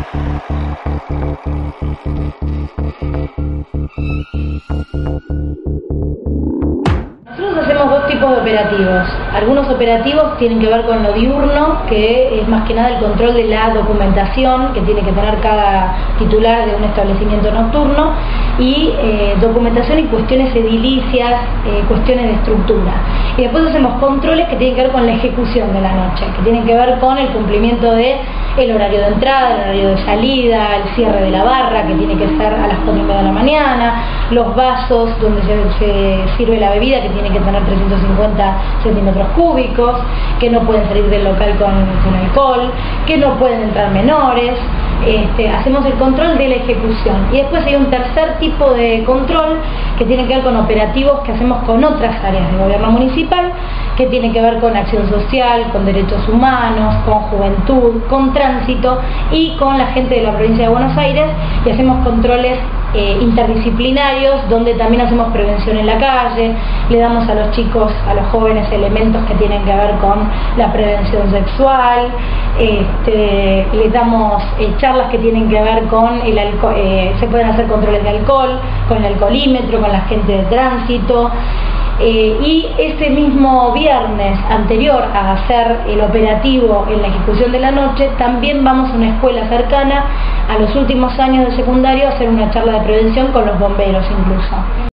Nosotros hacemos dos tipos de operativos. Algunos operativos tienen que ver con lo diurno, que es más que nada el control de la documentación que tiene que tener cada titular de un establecimiento nocturno, y documentación y cuestiones edilicias, cuestiones de estructura. Y después hacemos controles que tienen que ver con la ejecución de la noche, que tienen que ver con el cumplimiento de el horario de entrada, el horario de salida, el cierre de la barra, que tiene que ser a las 4:30 de la mañana, los vasos donde se sirve la bebida, que tiene que tener 350 centímetros cúbicos, que no pueden salir del local con alcohol, que no pueden entrar menores. Hacemos el control de la ejecución. Y después hay un tercer tipo de control que tiene que ver con operativos que hacemos con otras áreas del gobierno municipal, que tiene que ver con acción social, con derechos humanos, con juventud, con tránsito y con la gente de la provincia de Buenos Aires, y hacemos controles interdisciplinarios, donde también hacemos prevención en la calle, le damos a los chicos, a los jóvenes, elementos que tienen que ver con la prevención sexual, les damos charlas que tienen que ver con el alcohol, se pueden hacer controles de alcohol, con el alcoholímetro, con la gente de tránsito. Y este mismo viernes anterior a hacer el operativo en la ejecución de la noche, también vamos a una escuela cercana a los últimos años de secundario a hacer una charla de prevención con los bomberos incluso.